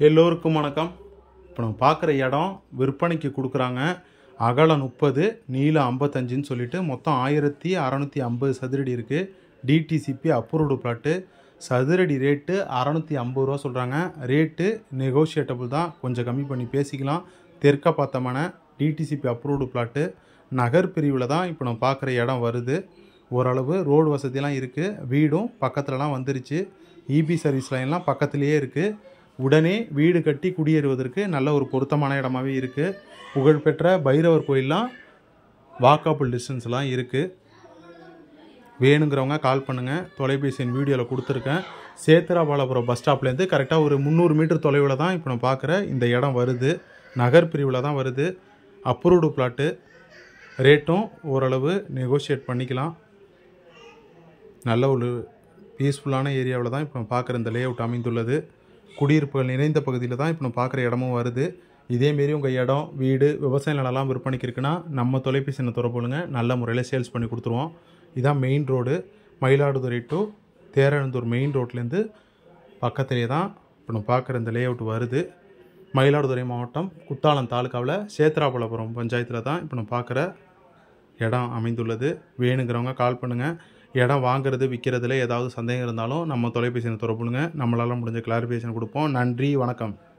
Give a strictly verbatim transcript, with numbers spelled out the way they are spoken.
எல்லோருக்கும் வணக்கம். இப்போ நம்ம பார்க்குற இடம் விற்பனைக்கு கொடுக்குறாங்க. அகலம் முப்பது, நீளம் ஐம்பத்தஞ்சுன்னு சொல்லிட்டு மொத்தம் ஆயிரத்தி அறநூற்றி ஐம்பது சதுரடி இருக்குது. DTCP approved plot. சதுரடி ரேட்டு அறநூற்றி ஐம்பது ரூபா சொல்கிறாங்க. ரேட்டு நெகோஷியேட்டபிள் தான், கொஞ்சம் கம்மி பண்ணி பேசிக்கலாம். தெற்க பார்த்தமான டிடிசிபி அப்ரூவ்டு பிளாட்டு. நகர் பிரிவில் தான் இப்போ நம்ம பார்க்குற இடம் வருது. ஓரளவு ரோடு வசதியெலாம் இருக்குது. வீடும் பக்கத்துலலாம் வந்துருச்சு. இபி சர்வீஸ் லைன்லாம் பக்கத்துலேயே இருக்குது. உடனே வீடு கட்டி குடியேறுவதற்கு நல்ல ஒரு பொருத்தமான இடமாவே இருக்குது. புகழ்பெற்ற பைரவர் கோயிலெலாம் வாக்கபிள் டிஸ்டன்ஸ்லாம் இருக்குது. வேணுங்கிறவங்க கால் பண்ணுங்கள். தொலைபேசி எண் வீடியோவில் கொடுத்துருக்கேன். சேத்திராபாலபுரம் பஸ் ஸ்டாப்லேருந்து கரெக்டாக ஒரு முந்நூறு மீட்டர் தொலைவில் தான் இப்போ நம்ம பார்க்குற இந்த இடம் வருது. நகர் பிரிவில் தான் வருது. Approved plot. ரேட்டும் ஓரளவு நெகோஷியேட் பண்ணிக்கலாம். நல்ல ஒரு பீஸ்ஃபுல்லான ஏரியாவில் தான் இப்போ நம்ம பார்க்குற இந்த லே அவுட் அமைந்துள்ளது. குடியிருப்புகள் நிறைந்த பகுதியில் தான் இப்போ நம்ம பார்க்குற இடமும் வருது. இதேமாரி உங்கள் இடம், வீடு, விவசாய நிலம்லாம் விற்பனைக்கு இருக்குன்னா நம்ம தொலைபேசி எண்ணை தொடர்புங்க. நல்ல முறையில் சேல்ஸ் பண்ணி கொடுத்துருவோம். இதான் main road. Mayiladuthurai to Therazhundur main ரோட்லேருந்து பக்கத்துலேயே தான் இப்போ நம்ம பார்க்குற இந்த லே அவுட் வருது. மயிலாடுதுறை மாவட்டம் குத்தாலம் தாலுக்காவில் சேத்திராபாலபுரம் பஞ்சாயத்தில் தான் இப்போ நம்ம பார்க்குற இடம் அமைந்துள்ளது. வேணுங்கிறவங்க கால் பண்ணுங்கள். இடம் வாங்குறது விற்கிறதுல ஏதாவது சந்தேகம் இருந்தாலும் நம்ம தொலைபேசியை தொடர்புங்க. நம்மளால் முடிஞ்ச கிளாரிஃபிகேஷன் கொடுப்போம். நன்றி, வணக்கம்.